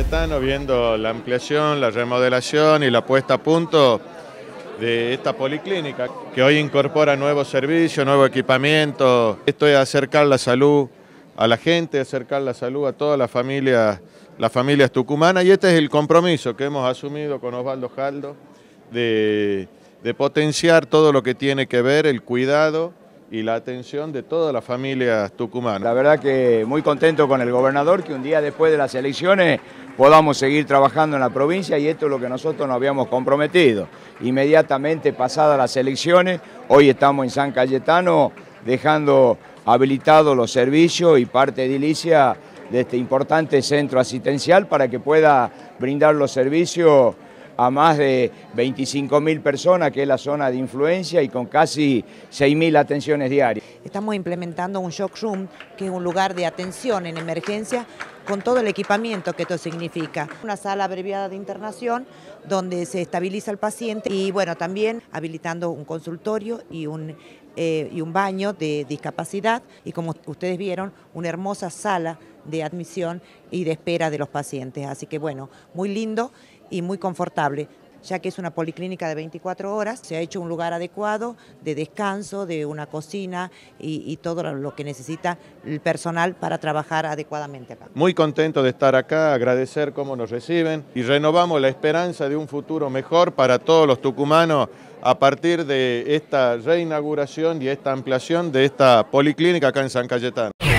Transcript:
Cayetano, viendo la ampliación, la remodelación y la puesta a punto de esta policlínica, que hoy incorpora nuevos servicios, nuevo equipamiento. Esto es acercar la salud a la gente, acercar la salud a todas las familias tucumanas, y este es el compromiso que hemos asumido con Osvaldo Jaldo de potenciar todo lo que tiene que ver el cuidado y la atención de todas las familias tucumanas. La verdad que muy contento con el gobernador, que un día después de las elecciones podamos seguir trabajando en la provincia, y esto es lo que nosotros nos habíamos comprometido. Inmediatamente pasadas las elecciones, hoy estamos en San Cayetano dejando habilitados los servicios y parte edilicia de este importante centro asistencial para que pueda brindar los servicios a más de 25.000 personas, que es la zona de influencia, y con casi 6.000 atenciones diarias. Estamos implementando un shock room, que es un lugar de atención en emergencia, con todo el equipamiento que esto significa. Una sala abreviada de internación donde se estabiliza el paciente, y bueno, también habilitando un consultorio y un baño de discapacidad, y como ustedes vieron, una hermosa sala de admisión y de espera de los pacientes. Así que bueno, muy lindo y muy confortable, ya que es una policlínica de 24 horas, se ha hecho un lugar adecuado de descanso, de una cocina y todo lo que necesita el personal para trabajar adecuadamente acá. Muy contento de estar acá, agradecer cómo nos reciben, y renovamos la esperanza de un futuro mejor para todos los tucumanos a partir de esta reinauguración y esta ampliación de esta policlínica acá en San Cayetano.